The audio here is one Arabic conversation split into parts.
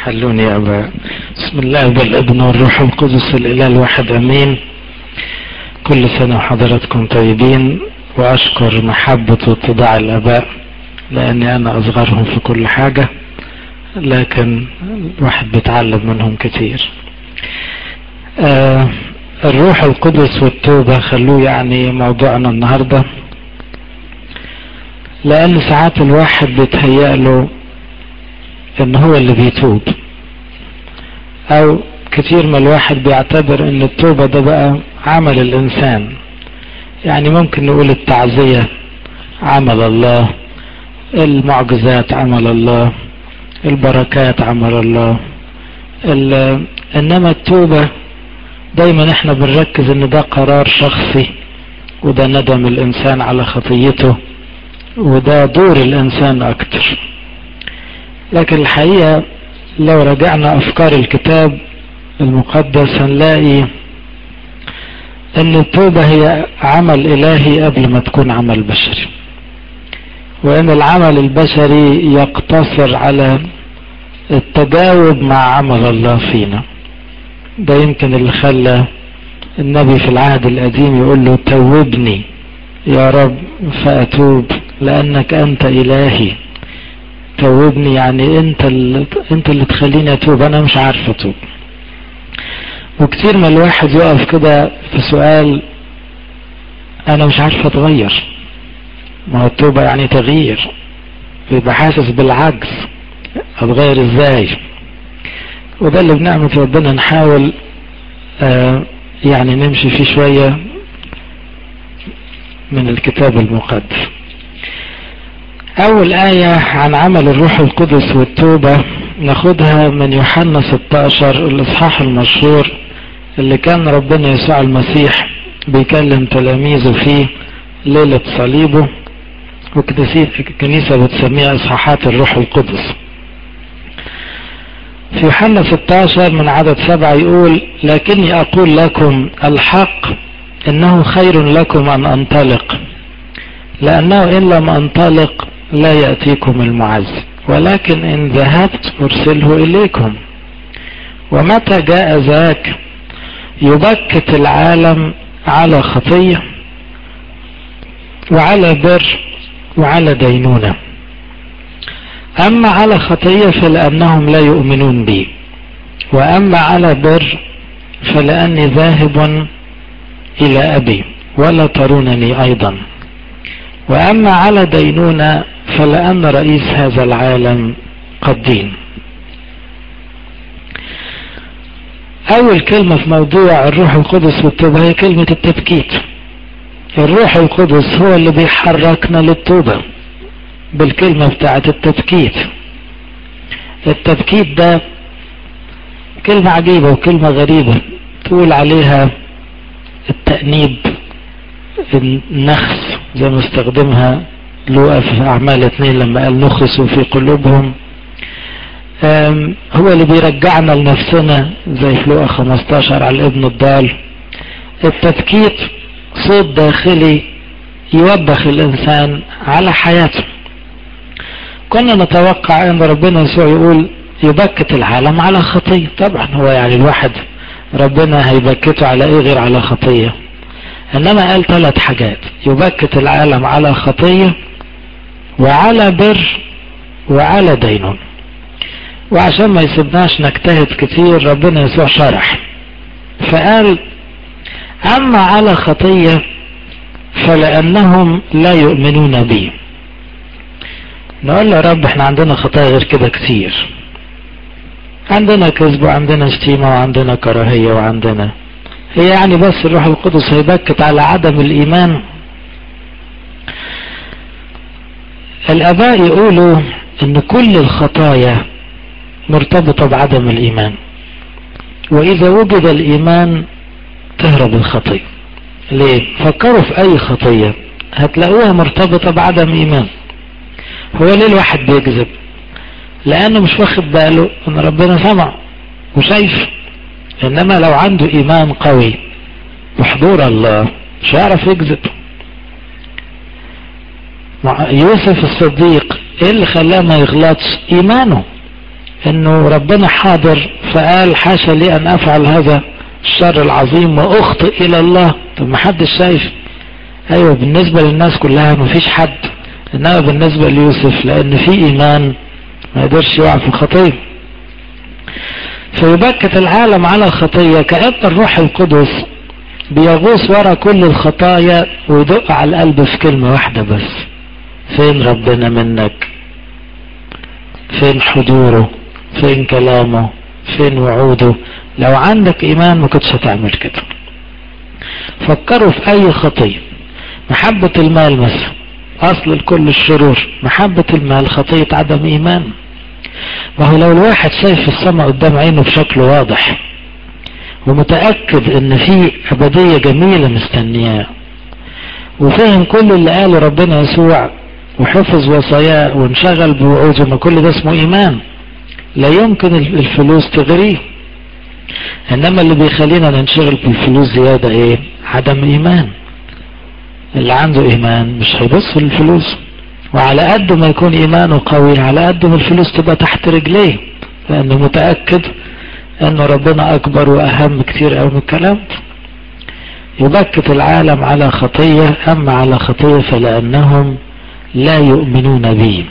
حلوني يا أبا. بسم الله والابن والروح القدس الإله الواحد أمين. كل سنة وحضراتكم طيبين، وأشكر محبة واتضاع الآباء لأني أنا أصغرهم في كل حاجة، لكن الواحد بيتعلم منهم كتير. الروح القدس والتوبة خلوه يعني موضوعنا النهاردة، لأن ساعات الواحد بيتهيأله ان هو اللي بيتوب، او كتير ما الواحد بيعتبر ان التوبة ده بقى عمل الانسان. يعني ممكن نقول التعزية عمل الله، المعجزات عمل الله، البركات عمل الله، انما التوبة دايما احنا بنركز ان ده قرار شخصي، وده ندم الانسان على خطيته، وده دور الانسان اكتر. لكن الحقيقة لو رجعنا افكار الكتاب المقدس هنلاقي ان التوبة هي عمل الهي قبل ما تكون عمل بشري، وان العمل البشري يقتصر على التجاوب مع عمل الله فينا. ده يمكن اللي خلى النبي في العهد القديم يقول له توبني يا رب فأتوب لأنك أنت إلهي. توبني يعني انت اللي تخليني اتوب، انا مش عارف اتوب. وكتير ما الواحد يقف كده في سؤال، انا مش عارف اتغير. ما هو التوبة يعني تغيير، يبقى حاسس بالعجز، اتغير ازاي؟ وده اللي بنعمة ربنا نحاول يعني نمشي فيه شوية من الكتاب المقدس. اول آية عن عمل الروح القدس والتوبة ناخدها من يوحنا 16 الاصحاح المشهور اللي كان ربنا يسوع المسيح بيكلم تلاميذه فيه ليلة صليبه، والكنيسة بتسميها اصحاحات الروح القدس. في يوحنا 16 من عدد 7 يقول: لكني اقول لكم الحق انه خير لكم ان انطلق، لانه ان لم انطلق لا يأتيكم المعز، ولكن إن ذهبت أرسله إليكم. ومتى جاء ذاك يبكت العالم على خطية وعلى بر وعلى دينونة. أما على خطية فلأنهم لا يؤمنون بي، وأما على بر فلأني ذاهب إلى أبي ولا ترونني أيضا. وأما على دينونة فلأن رئيس هذا العالم قد دين. أول كلمة في موضوع الروح القدس والتوبة هي كلمة التبكيت. الروح القدس هو اللي بيحركنا للتوبة بالكلمة بتاعة التبكيت. التبكيت ده كلمة عجيبة وكلمة غريبة، تقول عليها التأنيب، النخس زي ما استخدمها لوقا في أعمال 2 لما قال نخسوا في قلوبهم. هو اللي بيرجعنا لنفسنا زي في لوقا 15 على الابن الضال. التبكيت صوت داخلي يوبخ الإنسان على حياته. كنا نتوقع أن ربنا يسوع يقول يبكت العالم على خطية. طبعا هو يعني الواحد ربنا هيبكته على ايه غير على خطية؟ انما قال 3 حاجات: يبكت العالم على خطية وعلى بر وعلى دينون. وعشان ما يسيبناش نجتهد كتير ربنا يسوع شرح فقال: اما على خطية فلأنهم لا يؤمنون بي. نقول له: يا رب احنا عندنا خطايا غير كده كتير، عندنا كذب وعندنا شتيمة وعندنا كراهية وعندنا، هي يعني بس الروح القدس هيبكت على عدم الإيمان؟ الآباء يقولوا إن كل الخطايا مرتبطة بعدم الإيمان، وإذا وجد الإيمان تهرب الخطية. ليه؟ فكروا في أي خطية هتلاقوها مرتبطة بعدم إيمان. هو ليه الواحد بيكذب؟ لأنه مش واخد باله إن ربنا سمع وشايف. إنما لو عنده إيمان قوي وحضور الله مش هيعرف يكذب. يوسف الصديق ايه اللي خلاه ما يغلطش؟ إيمانه. انه ربنا حاضر فقال حاشا لي ان افعل هذا الشر العظيم واخطئ الى الله. طب ما حدش شايف. ايوه بالنسبة للناس كلها مفيش حد، انما بالنسبة ليوسف لان في ايمان ما يقدرش يقع في خطية. فيبكت العالم على خطية كأن الروح القدس بيغوص ورا كل الخطايا ويدق على القلب في كلمة واحدة بس: فين ربنا منك؟ فين حضوره؟ فين كلامه؟ فين وعوده؟ لو عندك ايمان ما كنتش هتعمل كده. فكروا في اي خطية. محبة المال مثلا اصل لكل الشرور، محبة المال خطية عدم ايمان. ما هو لو الواحد شايف السماء قدام عينه بشكل واضح ومتأكد ان في ابدية جميلة مستنياه وفهم كل اللي قاله ربنا يسوع وحفظ وصاياه وانشغل بوعوده، ما كل ده اسمه ايمان. لا يمكن الفلوس تغريه. انما اللي بيخلينا ننشغل بالفلوس زيادة ايه؟ عدم ايمان. اللي عنده ايمان مش هيبص للفلوس، وعلى قد ما يكون ايمانه قوي على قد ما الفلوس تبقى تحت رجليه، لانه متأكد انه ربنا اكبر واهم كتير قوي من الكلام. يبكت العالم على خطية، اما على خطية فلانهم لا يؤمنون بي.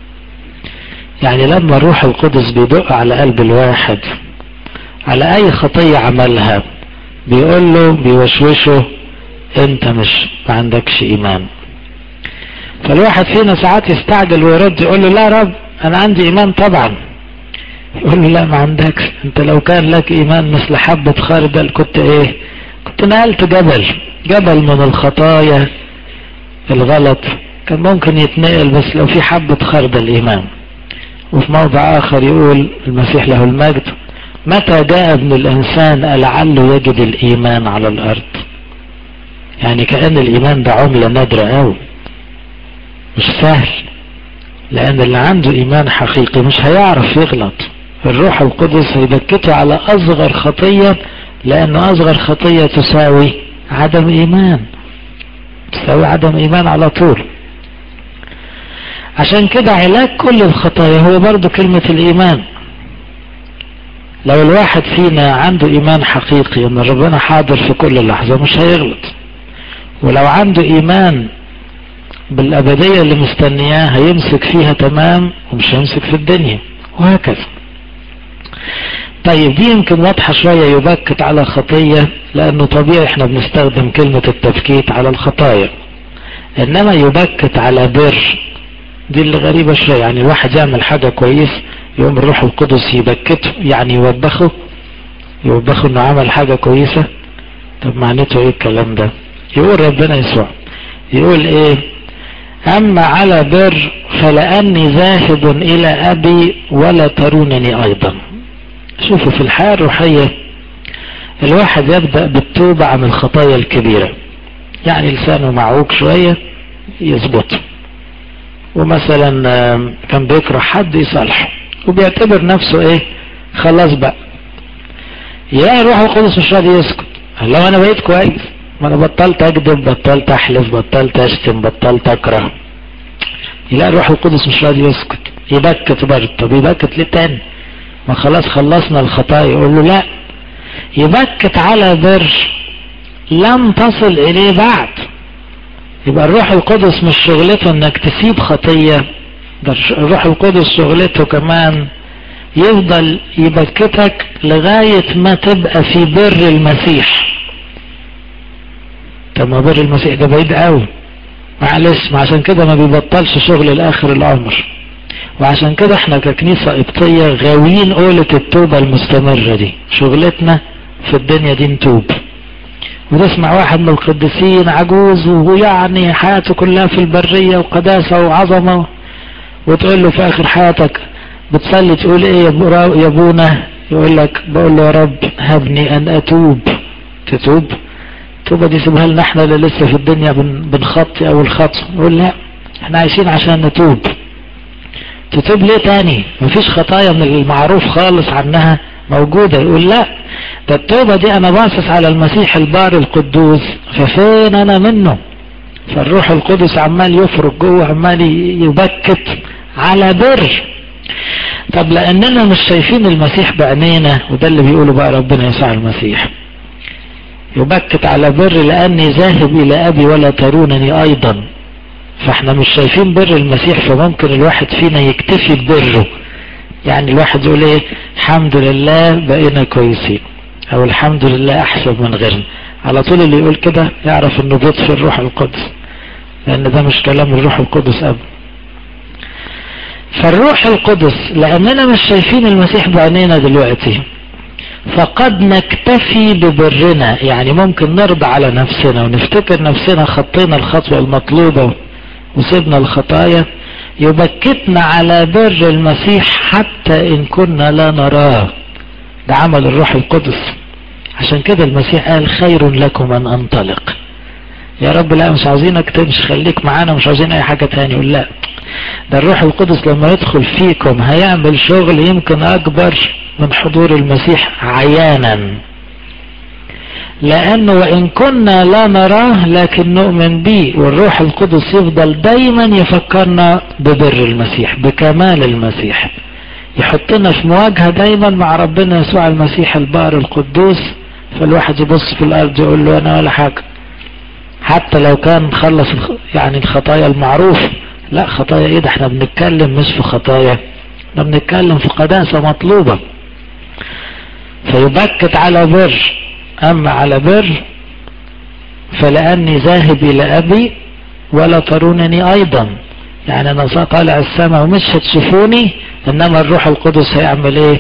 يعني لما الروح القدس بيدق على قلب الواحد على اي خطية عملها بيقول له بيوشوشه انت مش ما عندكش ايمان. فالواحد فينا ساعات يستعجل ويرد يقول له لا رب انا عندي ايمان طبعا. يقول له لا ما عندكش. انت لو كان لك ايمان مثل حبة خردل كنت ايه؟ كنت نقلت جبل من الخطايا الغلط كان ممكن يتنقل، بس لو في حبة خردل ايمان. وفي موضع اخر يقول المسيح له المجد: متى جاء ابن الانسان لعله يجد الايمان على الارض. يعني كأن الايمان ده عملة نادرة قوي، مش سهل، لان اللي عنده ايمان حقيقي مش هيعرف يغلط. الروح القدس هيبكته على اصغر خطية، لان اصغر خطية تساوي عدم ايمان، تساوي عدم ايمان على طول. عشان كده علاج كل الخطايا هو برضو كلمة الايمان. لو الواحد فينا عنده ايمان حقيقي ان ربنا حاضر في كل لحظة مش هيغلط، ولو عنده ايمان بالابدية اللي مستنياه هيمسك فيها تمام ومش هيمسك في الدنيا، وهكذا. طيب دي يمكن واضحة شوية، يبكت على خطية، لانه طبيعي احنا بنستخدم كلمة التبكيت على الخطايا. انما يبكت على بر دي اللي غريبة شوية. يعني الواحد يعمل حاجة كويس يقوم الروح القدس يبكته، يعني يوبخه انه عمل حاجة كويسة. طب معناته ايه الكلام ده؟ يقول ربنا يسوع يقول ايه؟ اما على بر فلاني ذاهب الى ابي ولا ترونني ايضا. شوفوا في الحياة الروحية الواحد يبدأ بالتوبة عن الخطايا الكبيرة. يعني لسانه معوج شوية يظبطه، ومثلا كان بيكره حد يصالحه وبيعتبر نفسه ايه؟ خلاص بقى. يا الروح القدس مش راضي يسكت. لو انا بقيت كويس، ما انا بطلت اكذب، بطلت احلف، بطلت اشتم، بطلت اكره. يلاقي الروح القدس مش راضي يسكت، يبكت برضه. طب يبكت ليه تاني؟ ما خلاص خلصنا الخطايا. يقول له لا، يبكت على بر لم تصل اليه بعد. يبقى الروح القدس مش شغلته انك تسيب خطية، ده الروح القدس شغلته كمان يفضل يبكتك لغاية ما تبقى في بر المسيح. طب ما بر المسيح ده بعيد قوي، معلش. ما عشان كده ما بيبطلش شغل لاخر العمر. وعشان كده احنا ككنيسة قبطية غاويين قولة التوبة المستمرة دي. شغلتنا في الدنيا دي نتوب. وتسمع واحد من القديسين عجوز ويعني حياته كلها في البرية وقداسة وعظمة، وتقول له في اخر حياتك بتصلي تقول ايه يا ابونا؟ يقول لك بقول له يا رب هبني ان اتوب. تتوب؟ التوبة دي سيبها لنا احنا اللي لسه في الدنيا بنخطي اول خطوة. يقول لا، احنا عايشين عشان نتوب. تتوب ليه تاني؟ مفيش خطايا من المعروف خالص عنها موجودة. يقول لا، ده التوبة دي انا باصص على المسيح البار القدوس، ففين انا منه؟ فالروح القدس عمال يفرق جوه، عمال يبكت على بر. طب لاننا مش شايفين المسيح بعينينا، وده اللي بيقوله بقى ربنا يسوع المسيح، يبكت على بر لاني ذاهب الى ابي ولا ترونني ايضا. فاحنا مش شايفين بر المسيح، فممكن الواحد فينا يكتفي ببره. يعني الواحد يقول ايه، الحمد لله بقينا كويسين، او الحمد لله احسن من غيرنا. على طول اللي يقول كده يعرف انه بيطفي الروح القدس، لان ده مش كلام الروح القدس ابدا. فالروح القدس لاننا مش شايفين المسيح بعينينا دلوقتي، فقد نكتفي ببرنا. يعني ممكن نرضى على نفسنا ونفتكر نفسنا خطينا الخطوة المطلوبة وسيبنا الخطايا، يبكتنا على بر المسيح حتى ان كنا لا نراه. ده عمل الروح القدس. عشان كده المسيح قال خير لكم ان انطلق. يا رب لا مش عاوزينك تمشي، خليك معانا، مش عاوزين اي حاجة تاني. يقول لا، ده الروح القدس لما يدخل فيكم هيعمل شغل يمكن اكبر من حضور المسيح عيانا، لانه وان كنا لا نراه لكن نؤمن به. والروح القدس يفضل دايما يفكرنا ببر المسيح، بكمال المسيح، يحطنا في مواجهة دايما مع ربنا يسوع المسيح البار القدوس. فالواحد يبص في الارض يقول له انا ولا حاجة، حتى لو كان خلص يعني الخطايا المعروفة. لا، خطايا ايه ده، احنا بنتكلم مش في خطايا، احنا بنتكلم في قداسة مطلوبة. فيبكت على بر، اما على بر فلاني ذاهب الى ابي ولا ترونني ايضا. يعني انا طالع السماء ومش هتشوفوني، انما الروح القدس هيعمل ايه،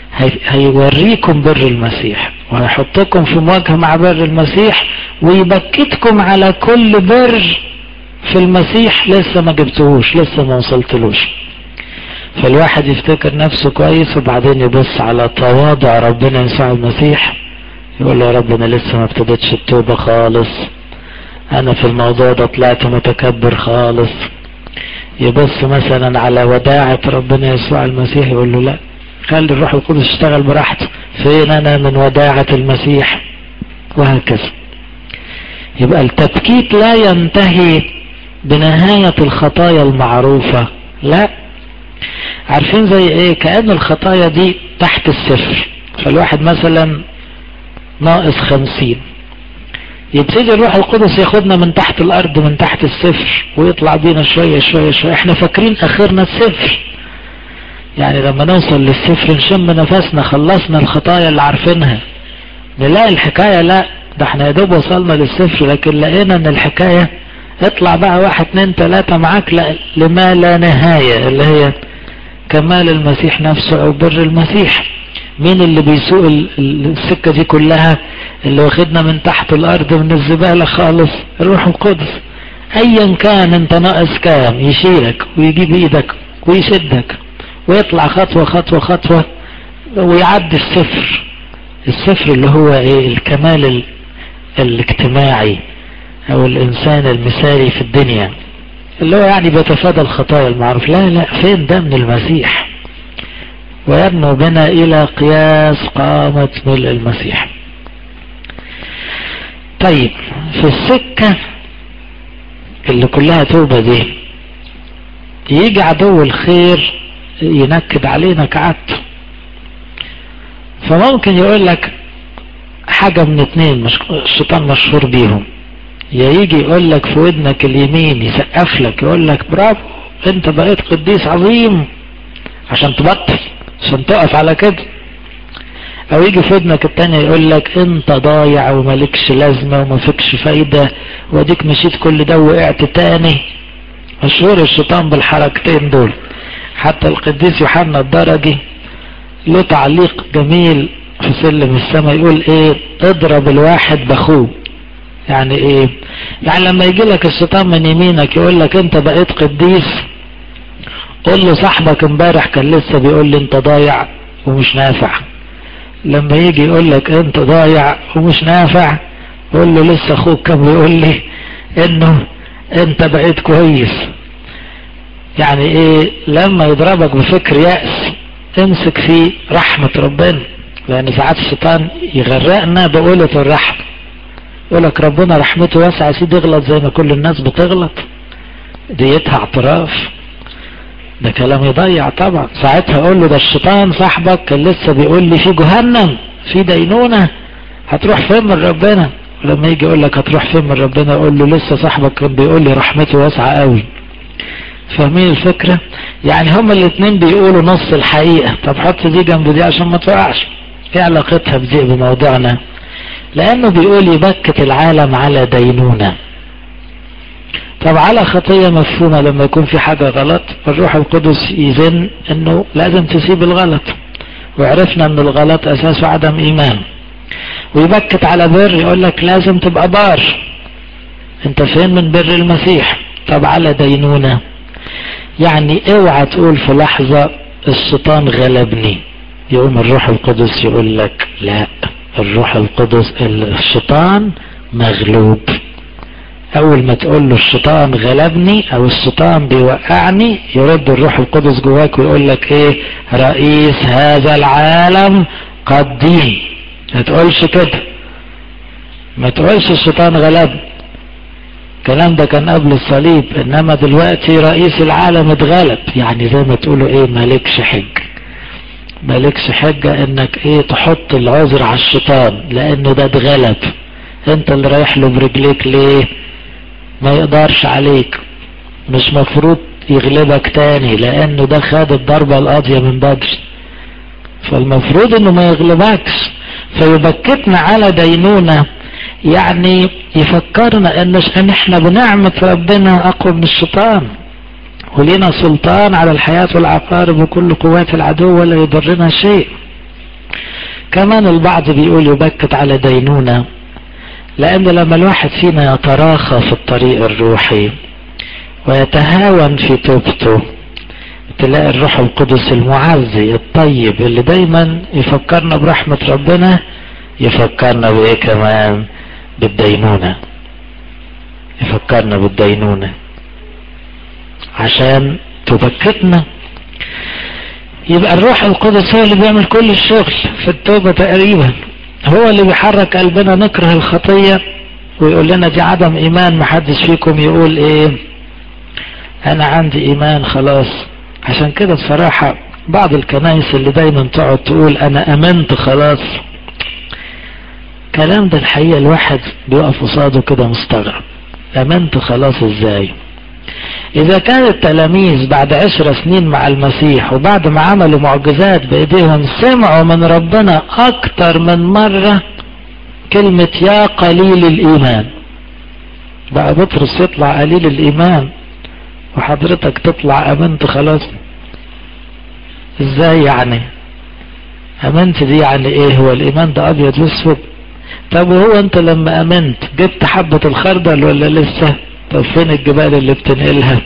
هيوريكم بر المسيح وهيحطكم في مواجهة مع بر المسيح، ويبكتكم على كل بر في المسيح لسه ما جبتهوش، لسه ما وصلتلوش. فالواحد يفتكر نفسه كويس، وبعدين يبص على تواضع ربنا يسوع المسيح، يقول له يا رب انا لسه ما ابتدتش التوبة خالص، انا في الموضوع ده طلعت متكبر خالص. يبص مثلا على وداعة ربنا يسوع المسيح، يقول له لا، خلي الروح القدس يشتغل براحته، فين انا من وداعة المسيح؟ وهكذا. يبقى التبكيت لا ينتهي بنهاية الخطايا المعروفة، لا. عارفين زي ايه؟ كأن الخطايا دي تحت الصفر. فالواحد مثلا ناقص 50، يبتدي الروح القدس ياخدنا من تحت الارض، من تحت الصفر، ويطلع بينا شوية شوية شوية. احنا فاكرين اخرنا الصفر، يعني لما نوصل للصفر نشم نفسنا، خلصنا الخطايا اللي عارفينها. نلاقي الحكاية لا، ده احنا يا دوب وصلنا للصفر، لكن لقينا ان الحكاية اطلع بقى 1 2 3 معاك لما لا نهاية، اللي هي كمال المسيح نفسه او بر المسيح. مين اللي بيسوق السكة دي كلها؟ اللي واخدنا من تحت الارض، من الزبالة خالص، الروح القدس. ايا كان انت ناقص كام، يشيلك ويجيب ايدك ويشدك ويطلع خطوة خطوة خطوة ويعدي الصفر. الصفر اللي هو ايه؟ الكمال الاجتماعي او الانسان المثالي في الدنيا، اللي هو يعني بيتفادى الخطايا المعروف. لا لا، فين ده من المسيح؟ ويبنوا بنا الى قياس قامة ملء المسيح. طيب، في السكة اللي كلها توبة دي يجي عدو الخير ينكد علينا كعادته. فممكن يقول لك حاجة من 2 الشيطان مشهور بيهم. يا يجي يقول لك في ودنك اليمين، يسقف لك، يقول لك برافو انت بقيت قديس عظيم، عشان تبطل، عشان تقف على كده. او يجي في ودنك التانية يقول لك انت ضايع ومالكش لازمة وما فيكش فايدة، واديك مشيت كل ده وقعت تاني. مشهور الشيطان بالحركتين دول. حتى القديس يوحنا الدرجي له تعليق جميل في سلم السماء، يقول ايه؟ اضرب الواحد باخوه. يعني ايه؟ يعني لما يجي لك الشيطان من يمينك يقول لك انت بقيت قديس، قول له صاحبك امبارح كان لسه بيقول لي انت ضايع ومش نافع. لما يجي يقول لك انت ضايع ومش نافع، قول له لسه اخوك كان بيقول لي انه انت بقيت كويس. يعني ايه؟ لما يضربك بفكر يأس امسك فيه رحمة ربنا، لان ساعات الشيطان يغرقنا بقولة الرحمة. يقولك ربنا رحمته واسعة، سيدي اغلط زي ما كل الناس بتغلط، ديتها اعتراف. ده كلام يضيع طبعا. ساعتها اقول له ده الشيطان صاحبك كان لسه بيقول لي في جهنم في دينونة، هتروح فين من ربنا؟ ولما يجي يقول لك هتروح فين من ربنا اقول له لسه صاحبك كان بيقول لي رحمته واسعة قوي. فاهمين الفكرة؟ يعني هما الاثنين بيقولوا نص الحقيقة. طب حط دي جنب دي عشان ما توقعش. ايه علاقتها بدي بموضوعنا؟ لانه بيقول يبكت العالم على دينونة. طب على خطية مفهومة، لما يكون في حاجة غلط الروح القدس يزن انه لازم تسيب الغلط، وعرفنا ان الغلط اساسه عدم ايمان. ويبكت على بر، يقول لك لازم تبقى بار، انت فين من بر المسيح؟ طب على دينونة، يعني اوعى تقول في لحظة الشيطان غلبني، يقوم الروح القدس يقول لك لا، الروح القدس الشيطان مغلوب. اول ما تقول له الشيطان غلبني او الشيطان بيوقعني، يرد الروح القدس جواك ويقول لك ايه؟ رئيس هذا العالم قد دين. ما تقولش كده، ما تقولش الشيطان غلب، الكلام ده كان قبل الصليب، انما دلوقتي رئيس العالم اتغلب. يعني زي ما تقولوا ايه؟ مالكش حجة، مالكش حجة انك ايه تحط العذر على الشيطان، لانه ده اتغلب، انت اللي رايح له برجليك ليه؟ ما يقدرش عليك، مش مفروض يغلبك تاني، لانه ده خد الضربة القاضية من بدري، فالمفروض انه ما يغلبكش. فيبكتنا على دينونة، يعني يفكرنا ان احنا بنعمة ربنا اقوى من الشيطان، ولينا سلطان على الحياة والعقارب وكل قوات العدو ولا يضرنا شيء. كمان البعض بيقول يبكت على دينونة، لان لما الواحد فينا يتراخى في الطريق الروحي ويتهاون في توبته، تلاقي الروح القدس المعزي الطيب اللي دايما يفكرنا برحمة ربنا يفكرنا بايه كمان؟ بالدينونة. يفكرنا بالدينونة عشان تبكتنا. يبقى الروح القدس هو اللي بيعمل كل الشغل في التوبة تقريبا، هو اللي بيحرك قلبنا نكره الخطية ويقول لنا دي عدم ايمان. محدش فيكم يقول ايه انا عندي ايمان خلاص. عشان كده بصراحة بعض الكنائس اللي دايما تقعد تقول انا امنت خلاص، كلام ده الحقيقة الواحد بيقف قصاده كده مستغرب. امنت خلاص ازاي؟ اذا كان التلاميذ بعد 10 سنين مع المسيح وبعد ما عملوا معجزات بايديهم سمعوا من ربنا اكتر من مرة كلمة يا قليل الايمان، بقى بطرس يطلع قليل الايمان وحضرتك تطلع امنت خلاص؟ ازاي يعني؟ امنت دي يعني ايه؟ هو الايمان ده ابيض واسود؟ طب وهو انت لما امنت جبت حبة الخردل ولا لسه؟ طب فين الجبال اللي بتنقلها؟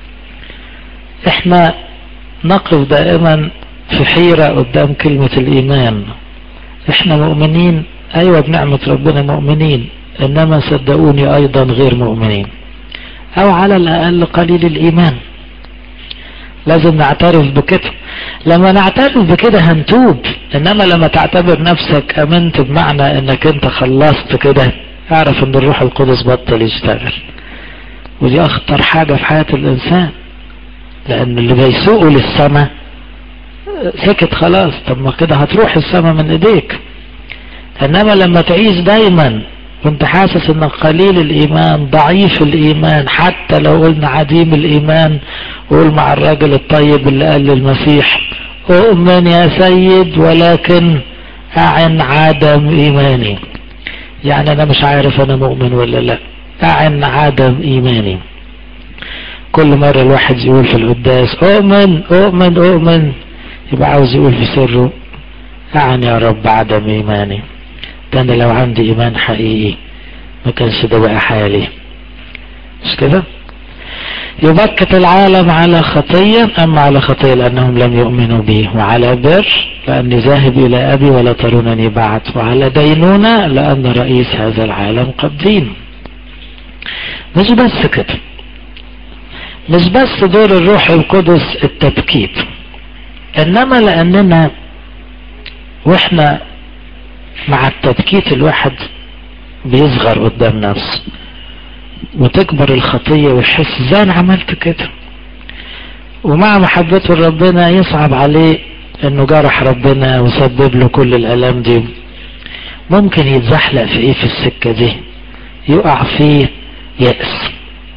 احنا نقف دائما في حيرة قدام كلمة الايمان. احنا مؤمنين، ايوه بنعمة ربنا مؤمنين، انما صدقوني ايضا غير مؤمنين، او على الاقل قليل الايمان. لازم نعترف بكده. لما نعترف بكده هنتوب، انما لما تعتبر نفسك امنت بمعنى انك انت خلصت كده، اعرف ان الروح القدس بطل يشتغل، ودي اخطر حاجة في حياة الانسان، لان اللي بيسوقه للسماء سكت خلاص. طب ما كده هتروح السماء من ايديك. انما لما تعيش دايما وانت حاسس انك قليل الايمان ضعيف الايمان، حتى لو قلنا عديم الايمان، قول مع الراجل الطيب اللي قال للمسيح اؤمن يا سيد ولكن اعن عدم ايماني. يعني انا مش عارف انا مؤمن ولا لا، اعن عدم ايماني. كل مرة الواحد يقول في القداس اؤمن اؤمن اؤمن، يبقى عاوز يقول في سره اعن يا رب عدم ايماني. ده انا لو عندي ايمان حقيقي ما كانش ده بقى حالي، مش كده؟ يبكت العالم على خطية، اما على خطية لانهم لم يؤمنوا بي، وعلى بر لاني ذاهب الى ابي ولا ترونني بعد، وعلى دينونة لان رئيس هذا العالم قد دين. مش بس كده، مش بس دور الروح القدس التبكيت، انما لاننا واحنا مع التبكيت الواحد بيصغر قدام نفسه وتكبر الخطية ويحس ازاي انا عملت كده، ومع محبته لربنا يصعب عليه انه جرح ربنا وسبب له كل الالام دي. ممكن يتزحلق في ايه في السكة دي؟ يقع فيه يأس،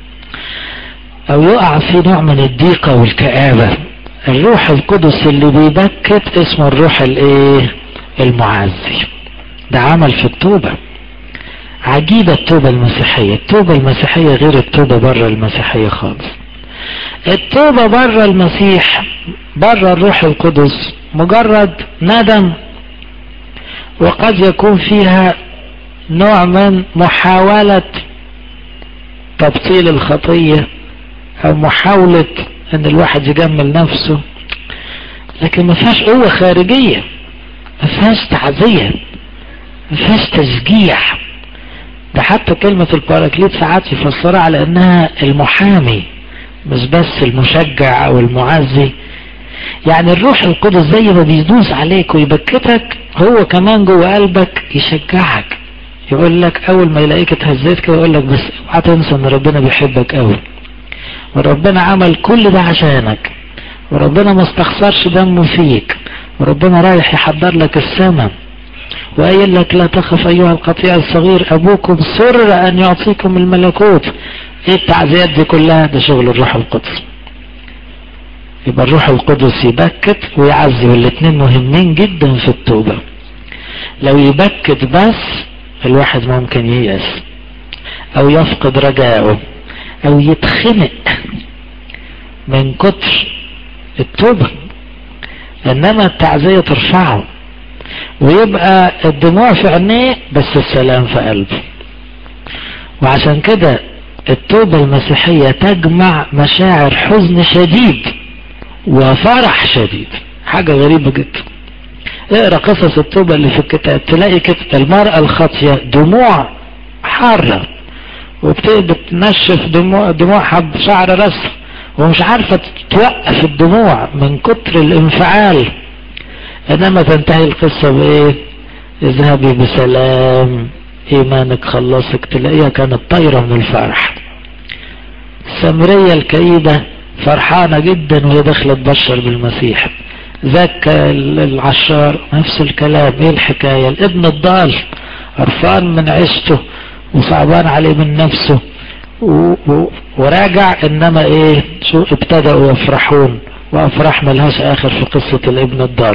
او يقع في نوع من الضيقة والكآبة. الروح القدس اللي بيبكت اسمه الروح الايه؟ المعزي. ده عمل في التوبة. عجيبة التوبة المسيحية. التوبة المسيحية غير التوبة بره المسيحية خالص. التوبة بره المسيح، بره الروح القدس، مجرد ندم، وقد يكون فيها نوع من محاولة تبطيل الخطية او محاولة ان الواحد يجمل نفسه، لكن ما فيهاش قوة خارجية، ما فيهاش تعزية، ما فيهاش تشجيع. ده حتى كلمة الباراكليت ساعات يفسرها على انها المحامي مش بس المشجع او المعزي. يعني الروح القدس زي ما بيدوس عليك ويبكتك، هو كمان جوه قلبك يشجعك، يقول لك اول ما يلاقيك اتهزيت كده يقول لك بس اوعى تنسى ان ربنا بيحبك قوي، وربنا عمل كل ده عشانك، وربنا ما استخسرش دمه فيك، وربنا رايح يحضر لك السماء، وقايل لك لا تخف ايها القطيع الصغير ابوكم سر ان يعطيكم الملكوت. ايه التعزيات دي كلها؟ ده شغل الروح القدس. يبقى الروح القدس يبكت ويعزي، والاتنين مهمين جدا في التوبة. لو يبكت بس الواحد ممكن ييأس او يفقد رجاءه او يتخنق من كتر التوبة، انما التعزية ترفعه ويبقى الدموع في عينيه بس السلام في قلبه. وعشان كده التوبة المسيحية تجمع مشاعر حزن شديد وفرح شديد، حاجة غريبة جدا. اقرأ قصص التوبة اللي في الكتاب تلاقي كده المرأة الخاطية دموع حارة وبتنشف دموع حب شعر راسها ومش عارفة توقف الدموع من كتر الانفعال، انما تنتهي القصة بايه؟ اذهبي بسلام ايمانك خلصك. تلاقيها كانت طايرة من الفرح. السامرية الكئيبة فرحانة جدا وهي داخلة تبشر بالمسيح. زكى العشار نفس الكلام. ايه الحكاية؟ الابن الضال قرفان من عيشته وصعبان عليه من نفسه وراجع، انما ايه؟ شو ابتدأوا يفرحون، وافراح ملهاش اخر في قصة الابن الضال.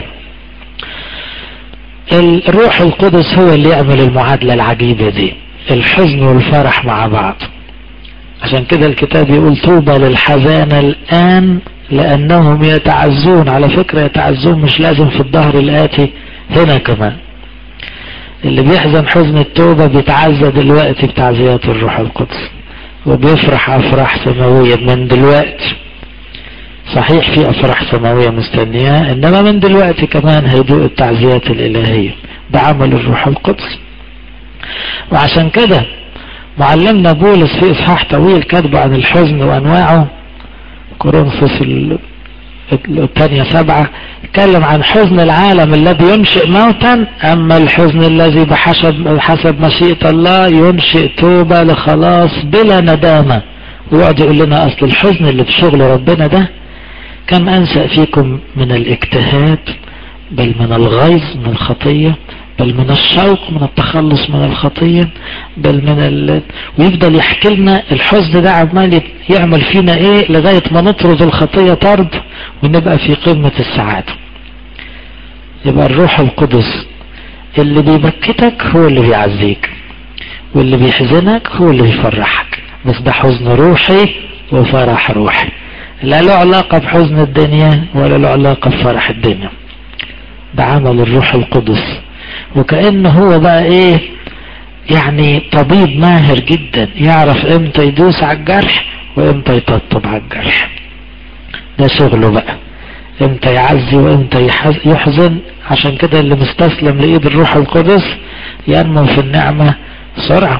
الروح القدس هو اللي يعمل المعادلة العجيبة دي، الحزن والفرح مع بعض. عشان كده الكتاب يقول طوبى للحزان الآن لأنهم يتعزون. على فكرة يتعزون مش لازم في الظهر الآتي، هنا كمان اللي بيحزن حزن التوبة بيتعزى دلوقتي بتعزيات الروح القدس، وبيفرح أفراح سماوية من دلوقتي. صحيح في أفراح سماوية مستنية، إنما من دلوقتي كمان هيدوق التعزيات الإلهية. ده عمل الروح القدس. وعشان كده معلمنا بولس في إصحاح طويل كاتب عن الحزن وأنواعه، كورنثوس الثانية 7، اتكلم عن حزن العالم الذي ينشئ موتا، أما الحزن الذي بحسب مشيئة الله ينشئ توبة لخلاص بلا ندامة. ويقعد يقول لنا أصل الحزن اللي بشغل ربنا ده كم أنسأ فيكم من الاجتهاد، بل من الغيظ من الخطية، بل من الشوق من التخلص من الخطية، بل من ويفضل يحكي لنا الحزن ده عمال يعمل فينا ايه لغاية ما نطرد الخطية طرد ونبقى في قمة السعادة. يبقى الروح القدس اللي بيبكتك هو اللي بيعزيك، واللي بيحزنك هو اللي بيفرحك. بس ده حزن روحي وفرح روحي، لا له علاقة بحزن الدنيا ولا له علاقة بفرح الدنيا. ده عمل الروح القدس. وكأنه هو بقى ايه؟ يعني طبيب ماهر جدا، يعرف امتى يدوس على الجرح وامتى يطبطب على الجرح. ده شغله بقى، امتى يعزي وامتى يحزن. عشان كده اللي مستسلم لإيد الروح القدس ينمو في النعمة بسرعة.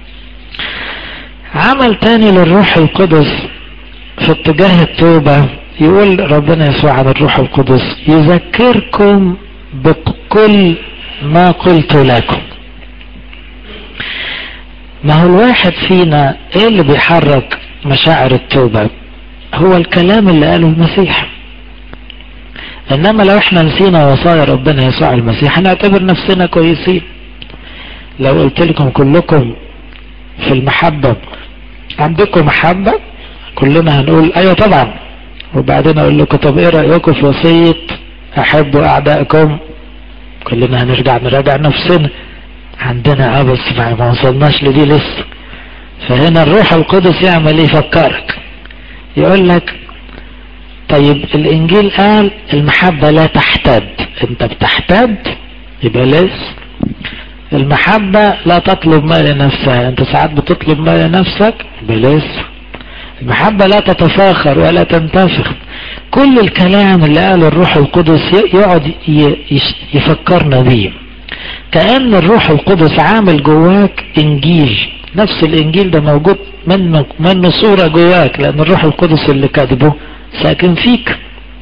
عمل تاني للروح القدس في اتجاه التوبة، يقول ربنا يسوع عن الروح القدس يذكركم بكل ما قلت لكم. ما هو الواحد فينا ايه اللي بيحرك مشاعر التوبة؟ هو الكلام اللي قاله المسيح. انما لو احنا نسينا وصايا ربنا يسوع المسيح هنعتبر نفسنا كويسين. لو قلت لكم كلكم في المحبة عندكم محبة، كلنا هنقول ايوه طبعا. وبعدين اقول لكم طب ايه رأيكم في وصية احبوا اعدائكم؟ كلنا هنرجع نراجع نفسنا، عندنا بس ما وصلناش لدي لسه. فهنا الروح القدس يعمل ايه؟ يفكرك، يقول لك طيب الانجيل قال المحبة لا تحتد، انت بتحتد يبقى لسه. المحبة لا تطلب ما لنفسها، انت ساعات بتطلب ما لنفسك يبقى لسه. المحبة لا تتفاخر ولا تنتفخ. كل الكلام اللي قاله الروح القدس يقعد يفكرنا بيه، كأن الروح القدس عامل جواك انجيل، نفس الانجيل ده موجود منه صورة جواك، لان الروح القدس اللي كاتبه ساكن فيك.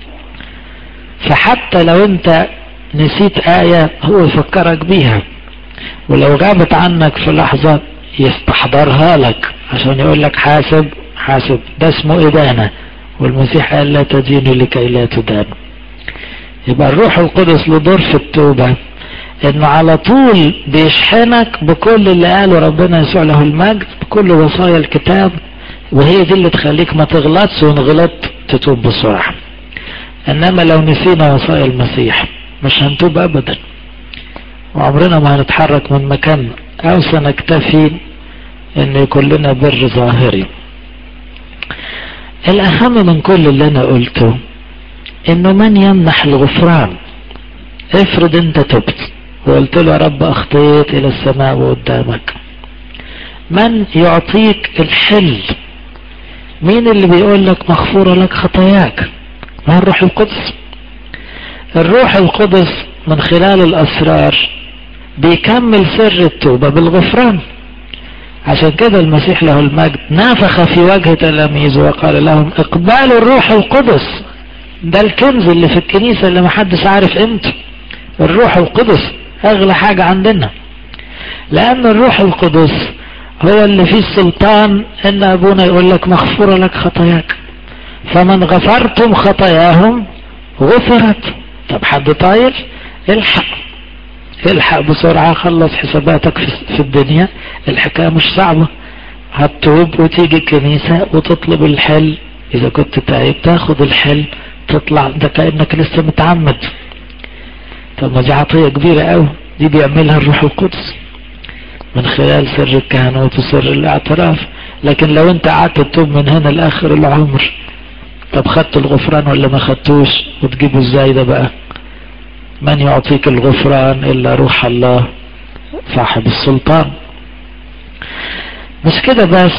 فحتى لو انت نسيت آية هو يفكرك بيها، ولو غابت عنك في لحظة يستحضرها لك عشان يقول لك حاسب حاسب، ده اسمه إدانة، والمسيح قال لا تدينوا لكي لا تدانوا. يبقى الروح القدس له دور في التوبة، انه على طول بيشحنك بكل اللي قاله ربنا يسوع له المجد، بكل وصايا الكتاب، وهي دي اللي تخليك ما تغلطش، وان غلطت تتوب بسرعة. انما لو نسينا وصايا المسيح مش هنتوب ابدا، وعمرنا ما هنتحرك من مكاننا، او سنكتفي ان يكون لنا بر ظاهري. الاهم من كل اللي انا قلته انه من يمنح الغفران. افرض انت تبت وقلت له يا رب اخطيت الى السماء وقدامك، من يعطيك الحل؟ مين اللي بيقول لك مغفورة لك خطاياك؟ ما الروح القدس. الروح القدس من خلال الاسرار بيكمل سر التوبة بالغفران. عشان كده المسيح له المجد نافخ في وجه تلاميذه وقال لهم اقبلوا الروح القدس. ده الكنز اللي في الكنيسة اللي محدش عارف قيمته. الروح القدس اغلى حاجة عندنا، لان الروح القدس هو اللي فيه السلطان ان ابونا يقول لك مغفورة لك خطاياك، فمن غفرتم خطاياهم غفرت. طب حد طايل؟ الحق بسرعة، خلص حساباتك في الدنيا. الحكاية مش صعبة، هتتوب وتيجي الكنيسة وتطلب الحل. اذا كنت تايب تاخد الحل تطلع ده كأنك لسه متعمد. طب ما دي عطية كبيرة قوي، دي بيعملها الروح القدس من خلال سر الكهنوت وسر الاعتراف. لكن لو انت قعدت تتوب من هنا لاخر العمر، طب خدت الغفران ولا ما خدتوش؟ وتجيبه ازاي ده بقى؟ من يعطيك الغفران الا روح الله صاحب السلطان. مش كده بس،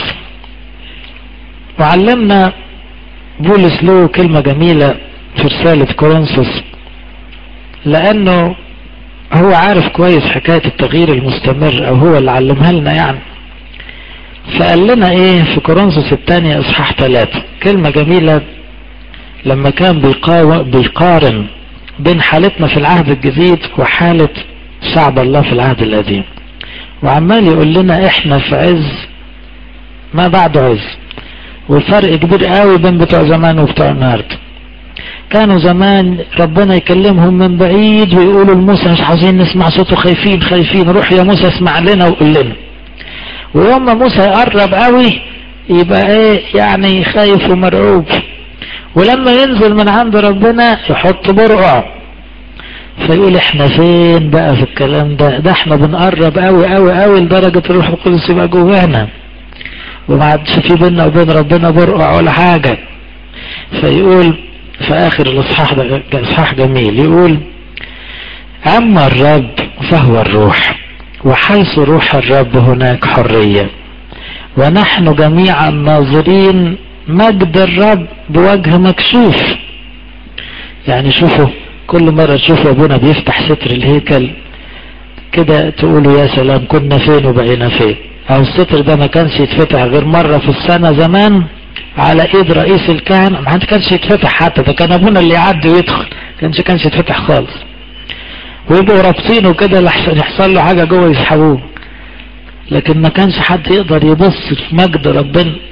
وعلمنا بولس له كلمة جميلة في رسالة كورنثوس، لانه هو عارف كويس حكاية التغيير المستمر، او هو اللي علمها لنا يعني. فقال لنا ايه في كورنثوس الثانية اصحاح 3 كلمة جميلة، لما كان بيقارن بين حالتنا في العهد الجديد وحالة شعب الله في العهد القديم، وعمال يقول لنا احنا في عز ما بعد عز، والفرق كبير قوي بين بتوع زمان وبتوع النهارده. كانوا زمان ربنا يكلمهم من بعيد ويقولوا لموسى مش عاوزين نسمع صوته، خايفين، روح يا موسى اسمع لنا وقول لنا. ويوم ما موسى يقرب قوي يبقى ايه يعني خايف ومرعوب، ولما ينزل من عند ربنا يحط برقع. فيقول احنا فين بقى في الكلام ده احنا بنقرب قوي لدرجة الروح القدس يبقى جوانا، وما عادش في بيننا وبين ربنا برقع ولا حاجة. فيقول في اخر الاصحاح ده اصحاح جميل، يقول اما الرب فهو الروح، وحيث روح الرب هناك حرية، ونحن جميعا ناظرين مجد الرب بوجه مكشوف. يعني شوفوا كل مرة تشوفوا ابونا بيفتح ستر الهيكل كده تقولوا يا سلام كنا فين وبقينا فين. او الستر ده ما كانش يتفتح غير مرة في السنة زمان على ايد رئيس الكهنة، ما كانش يتفتح حتى، ده كان ابونا اللي يعدي ويدخل، كانش يتفتح خالص، ويبقوا رابطينه كده لحسن يحصل له حاجة جوه يسحبوه. لكن ما كانش حد يقدر يبص في مجد ربنا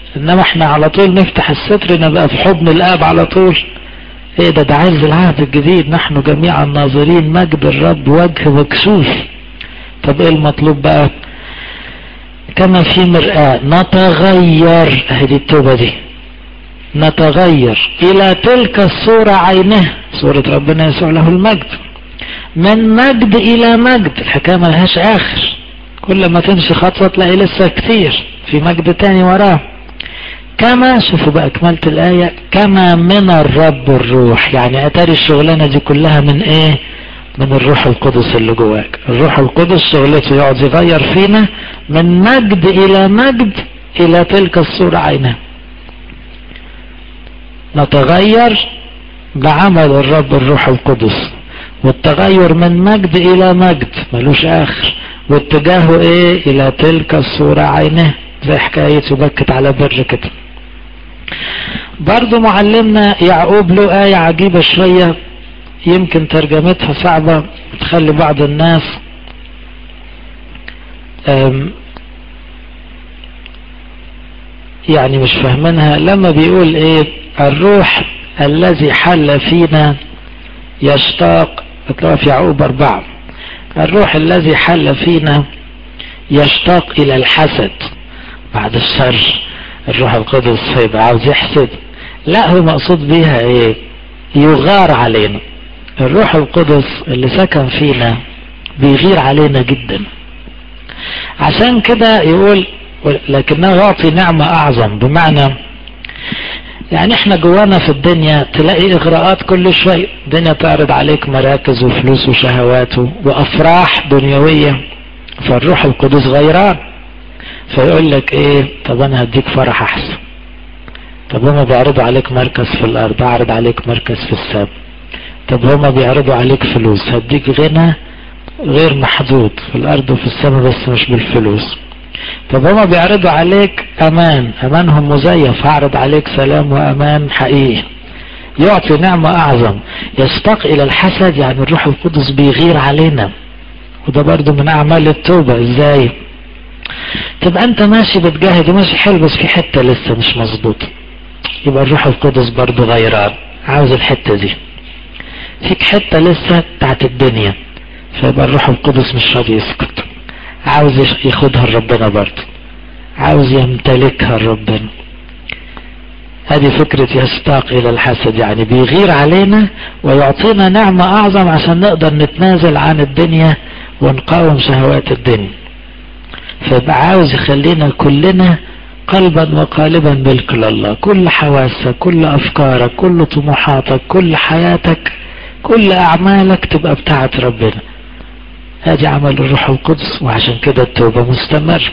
انما احنا على طول نفتح الستر نبقى في حضن الاب على طول. ايه ده عز العهد الجديد، نحن جميعا ناظرين مجد الرب وجه مكشوف. طب ايه المطلوب بقى؟ كما في مرآة نتغير، هذه التوبة دي، نتغير الى تلك الصورة عينها، صورة ربنا يسوع له المجد، من مجد الى مجد. الحكاية ملهاش اخر، كل ما تمشي خطوة تلاقي لسه كتير في مجد تاني وراه. كما، شوفوا بقى اكملت الآية، كما من الرب الروح. يعني اتاري الشغلانة دي كلها من ايه؟ من الروح القدس اللي جواك. الروح القدس شغلته يقعد يغير فينا من مجد الى مجد الى تلك الصورة عينها. نتغير بعمل الرب الروح القدس، والتغير من مجد الى مجد ملوش اخر، واتجاهه ايه؟ الى تلك الصورة عينها، زي حكاية يبكت على بر كده. برضو معلمنا يعقوب له آية عجيبة شوية، يمكن ترجمتها صعبة تخلي بعض الناس يعني مش فاهمينها. لما بيقول ايه؟ الروح الذي حل فينا يشتاق، اطلع في يعقوب 4، الروح الذي حل فينا يشتاق الى الحسد. بعد الشر الروح القدس هيبقى عاوز يحسد؟ لا، هو مقصود بيها ايه؟ يغار علينا. الروح القدس اللي سكن فينا بيغير علينا جدا. عشان كده يقول لكنه يعطي نعمة اعظم، بمعنى يعني احنا جوانا في الدنيا تلاقي اغراءات كل شوية، الدنيا تعرض عليك مراكز وفلوس وشهوات وافراح دنيوية، فالروح القدس غيران، فيقول لك ايه؟ طب انا هديك فرح احسن. طب هما بيعرضوا عليك مركز في الارض، اعرض عليك مركز في السماء. طب هما بيعرضوا عليك فلوس، هديك غنى غير محدود في الارض وفي السماء بس مش بالفلوس. طب هما بيعرضوا عليك امان، امانهم مزيف، هعرض عليك سلام وامان حقيقي. يعطي نعمة اعظم. يشتاق الى الحسد، يعني الروح القدس بيغير علينا، وده برضو من اعمال التوبة. ازاي؟ تبقى انت ماشي بتجاهد وماشي حلو بس في حتة لسه مش مظبوط، يبقى الروح القدس برضو غيران، عاوز الحتة دي. فيك حتة لسه بتاعت الدنيا، فيبقى الروح القدس مش راضي يسكت، عاوز ياخدها لربنا برضو، عاوز يمتلكها لربنا. هذه فكرة يشتاق الى الحسد، يعني بيغير علينا ويعطينا نعمة اعظم عشان نقدر نتنازل عن الدنيا ونقاوم شهوات الدنيا. فيبقى عاوز يخلينا كلنا قلبا وقالبا ملك لله، كل حواسك، كل افكارك، كل طموحاتك، كل حياتك، كل اعمالك تبقى بتاعت ربنا. هذه عمل الروح القدس، وعشان كده التوبة مستمر.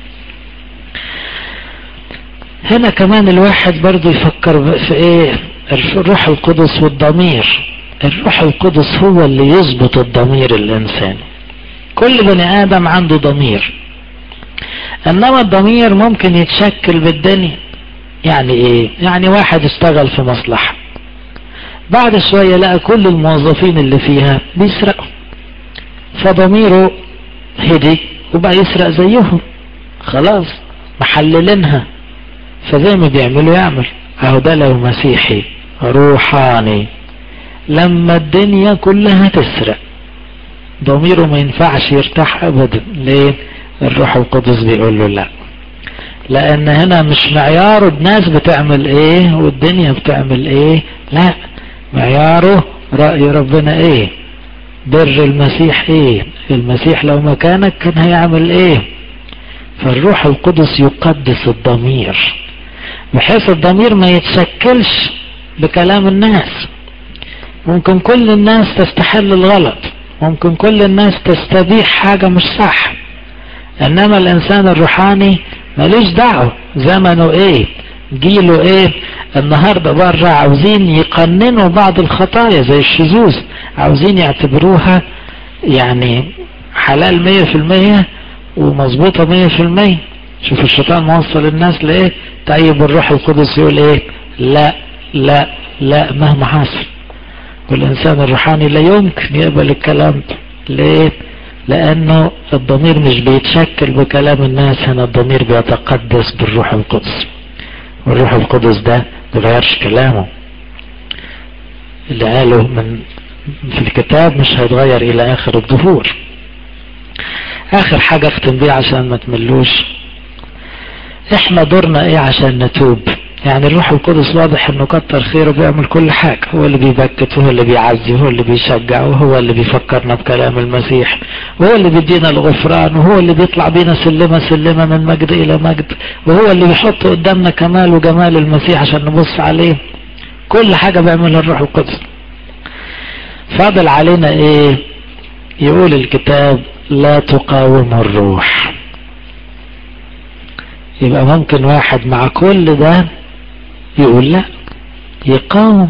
هنا كمان الواحد برضو يفكر في ايه؟ الروح القدس والضمير. الروح القدس هو اللي يظبط الضمير الانسان. كل بني ادم عنده ضمير، انما الضمير ممكن يتشكل بالدنيا. يعني ايه؟ يعني واحد اشتغل في مصلحة، بعد شوية لقى كل الموظفين اللي فيها بيسرقوا، فضميره هدي وبقى يسرق زيهم، خلاص محللينها، فزي ما بيعملوا يعمل. اهو ده لو مسيحي روحاني لما الدنيا كلها تسرق ضميره ما ينفعش يرتاح ابدا. ليه؟ الروح القدس بيقول له لا، لان هنا مش معياره الناس بتعمل ايه والدنيا بتعمل ايه، لا، معياره رأي ربنا ايه، بر المسيح ايه، المسيح لو مكانك كان هيعمل ايه. فالروح القدس يقدس الضمير بحيث الضمير ما يتشكلش بكلام الناس. ممكن كل الناس تستحل الغلط، ممكن كل الناس تستبيح حاجة مش صح، انما الانسان الروحاني ملوش دعوة زمنه ايه، جيله ايه. النهاردة بره عاوزين يقننوا بعض الخطايا زي الشذوذ، عاوزين يعتبروها يعني حلال 100% ومظبوطة 100%. شوف الشيطان موصل الناس لايه. طيب الروح القدس يقول ايه؟ لا لا لا، مهما حصل. والانسان الروحاني لا يمكن يقبل الكلام ده. ليه؟ لانه الضمير مش بيتشكل بكلام الناس، هنا الضمير بيتقدس بالروح القدس. والروح القدس ده مغيرش كلامه، اللي قاله في الكتاب مش هيتغير الى اخر الدهور. اخر حاجة اختم بيه عشان ما تملوش، احنا دورنا ايه عشان نتوب؟ يعني الروح القدس واضح انه كتر خيره بيعمل كل حاجة، هو اللي بيبكت وهو اللي بيعزي وهو اللي بيشجع وهو اللي بيفكرنا بكلام المسيح وهو اللي بيدينا الغفران وهو اللي بيطلع بينا سلمة سلمة من مجد الى مجد، وهو اللي بيحط قدامنا كمال وجمال المسيح عشان نبص عليه. كل حاجة بيعملها الروح القدس. فاضل علينا ايه؟ يقول الكتاب لا تقاوم الروح. يبقى ممكن واحد مع كل ده يقول لا، يقاوم.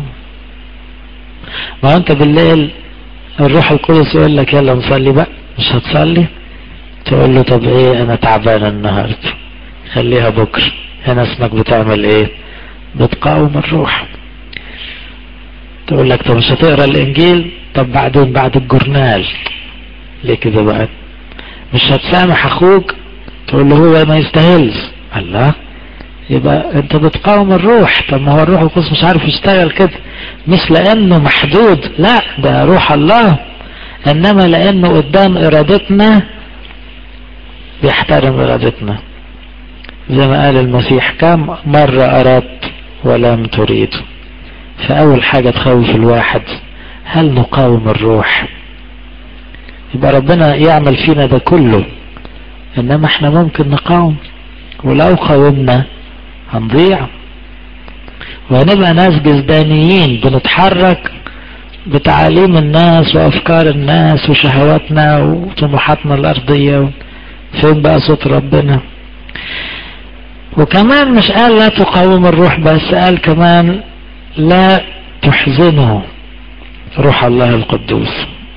ما انت بالليل الروح القدس يقول لك يلا نصلي بقى، مش هتصلي؟ تقول له طب ايه انا تعبان النهارده، خليها بكره. هنا اسمك بتعمل ايه؟ بتقاوم الروح. تقول لك طب مش هتقرا الانجيل؟ طب بعدين بعد الجورنال. ليه كده بقى؟ مش هتسامح اخوك؟ تقول له هو ما يستاهلش. الله، يبقى انت بتقاوم الروح. طب ما هو الروح القدس مش عارف يشتغل كده، مش لانه محدود، لا ده روح الله، انما لانه قدام ارادتنا بيحترم ارادتنا. زي ما قال المسيح كم مرة اردت ولم تريد. فاول حاجة تخوف الواحد، هل نقاوم الروح؟ يبقى ربنا يعمل فينا ده كله، انما احنا ممكن نقاوم، ولو قاومنا هنضيع وهنبقى ناس جسدانيين بنتحرك بتعاليم الناس وافكار الناس وشهواتنا وطموحاتنا الارضية. فين بقى صوت ربنا؟ وكمان مش قال لا تقاوم الروح بس، قال كمان لا تحزنه روح الله القدوس.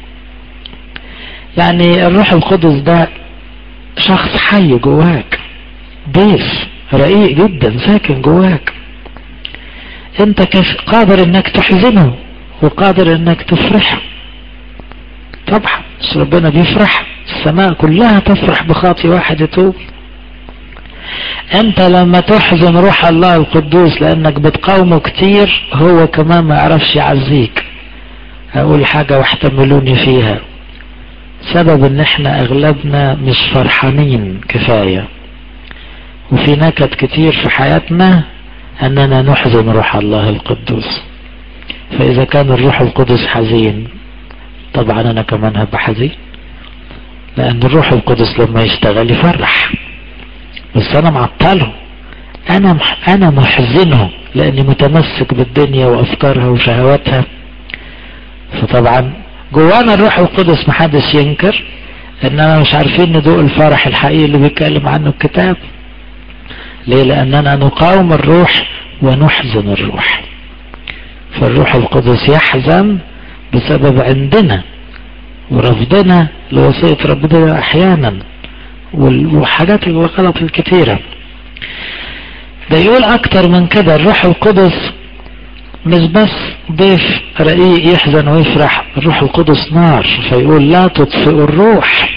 يعني الروح القدس ده شخص حي جواك، ضيف رقيق جدا ساكن جواك. انت قادر انك تحزنه وقادر انك تفرحه. طبعا مش ربنا بيفرح؟ السماء كلها تفرح بخاطي واحد يتوب. انت لما تحزن روح الله القدوس لانك بتقاومه كتير، هو كمان ما يعرفش يعزيك. اقول حاجة واحتملوني فيها، سبب ان احنا اغلبنا مش فرحانين كفاية وفي نكد كتير في حياتنا اننا نحزن روح الله القدوس. فاذا كان الروح القدس حزين، طبعا انا كمان هبقى حزين، لان الروح القدس لما يشتغل يفرح، بس انا معطله، انا محزنه لاني متمسك بالدنيا وافكارها وشهواتها. فطبعا جوانا الروح القدس محدش ينكر، اننا مش عارفين ندوق الفرح الحقيقي اللي بيتكلم عنه الكتاب. ليه؟ لاننا نقاوم الروح ونحزن الروح. فالروح القدس يحزن بسبب عندنا ورفضنا لوصية ربنا احيانا وحاجات الغلط الكتيرة. ده يقول اكتر من كده، الروح القدس مش بس ضيف رقيق يحزن ويفرح، الروح القدس نار، فيقول لا تطفئوا الروح.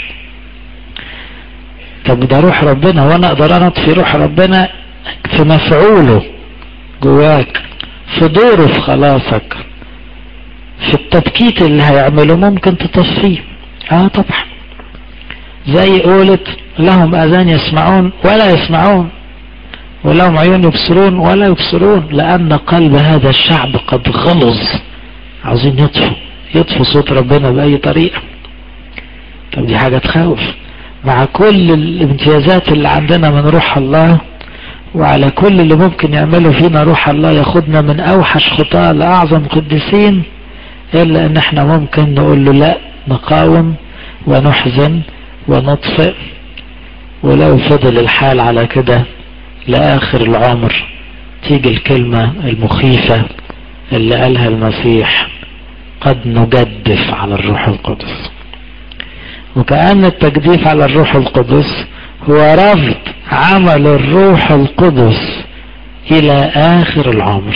طب ده روح ربنا، وانا اقدر انا اطفي روح ربنا؟ في مفعوله جواك، في دوره في خلاصك، في التبكيت اللي هيعمله ممكن تطفيه. طبعا، زي قولت لهم اذان يسمعون ولا يسمعون ولهم عيون يبصرون ولا يبصرون، لان قلب هذا الشعب قد غلظ. عاوزين يطفوا صوت ربنا باي طريقة. طب دي حاجة تخوف، مع كل الامتيازات اللي عندنا من روح الله وعلى كل اللي ممكن يعمله فينا روح الله، ياخدنا من اوحش خطاة لاعظم قديسين، الا ان احنا ممكن نقول له لا، نقاوم ونحزن ونطفئ. ولو فضل الحال على كده لآخر العمر، تيجي الكلمة المخيفة اللي قالها المسيح، قد نجدف على الروح القدس. وكأن التجديف على الروح القدس هو رفض عمل الروح القدس إلى آخر العمر.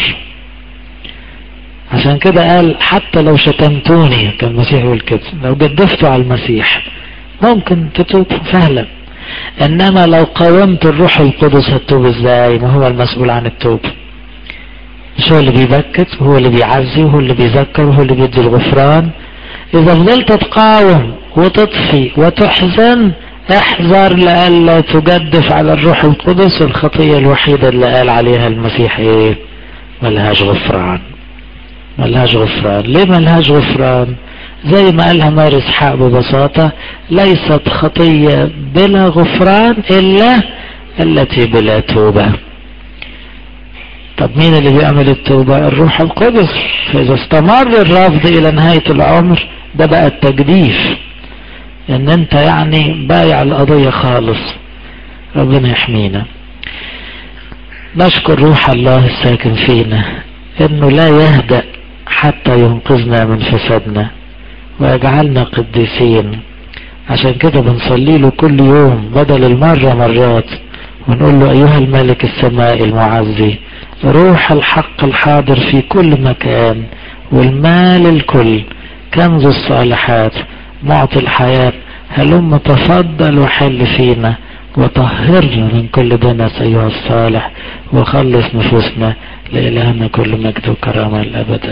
عشان كده قال حتى لو شتمتوني، كان المسيح يقول كده، لو جدفتوا على المسيح ممكن تتوب سهلا، انما لو قاومت الروح القدس هتتوب ازاي؟ ما هو المسؤول عن التوبة، مش هو اللي بيبكت وهو اللي بيعزي وهو اللي بيذكر وهو اللي بيدي الغفران. اذا فضلت تقاوم وتطفي وتحزن احذر لألا تجدف على الروح القدس. الخطية الوحيدة اللي قال عليها المسيح ايه؟ ملهاش غفران. ملهاش غفران. ليه ملهاش غفران؟ زي ما قالها ماري اسحاق ببساطة: ليست خطية بلا غفران الا التي بلا توبة. طب مين اللي بيعمل التوبة؟ الروح القدس. فاذا استمر الرفض الى نهاية العمر ده بقى التجديف، ان انت يعني بايع القضية خالص. ربنا يحمينا. نشكر روح الله الساكن فينا انه لا يهدأ حتى ينقذنا من فسادنا ويجعلنا قديسين. عشان كده بنصلي له كل يوم بدل المرة مرات، ونقول له: ايها الملك السماء المعزي، روح الحق الحاضر في كل مكان، والمال الكل، كنز الصالحات، معطي الحياة، هلم تفضل وحل فينا وطهرنا من كل دنس ايها الصالح، وخلص نفوسنا. لإلهنا كل مجد وكرامة الأبد.